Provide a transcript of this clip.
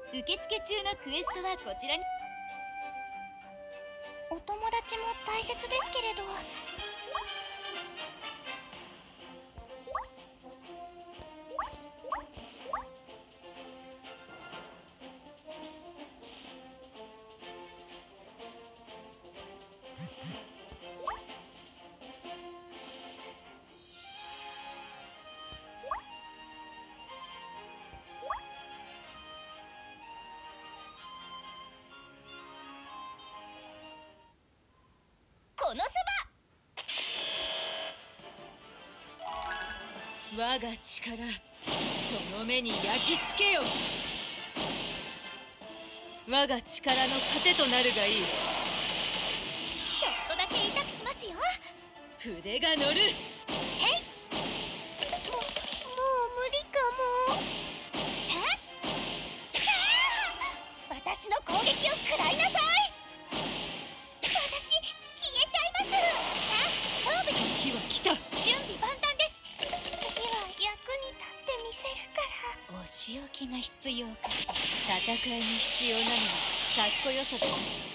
受付中のクエストはこちらに。 お友達も大切ですけれど。 このそば、我が力その目に焼き付けよ。我が力の糧となるがいい。 ちょっとだけ痛くしますよ。 筆が乗る。 へい。もう無理かも。私の攻撃を食らいなさい。私消えちゃいます。さあ勝負に。 時は来た。 準備万端です。次は役に立ってみせるから。 お仕置きが必要かしら。戦いに必要なのはかっこよさです。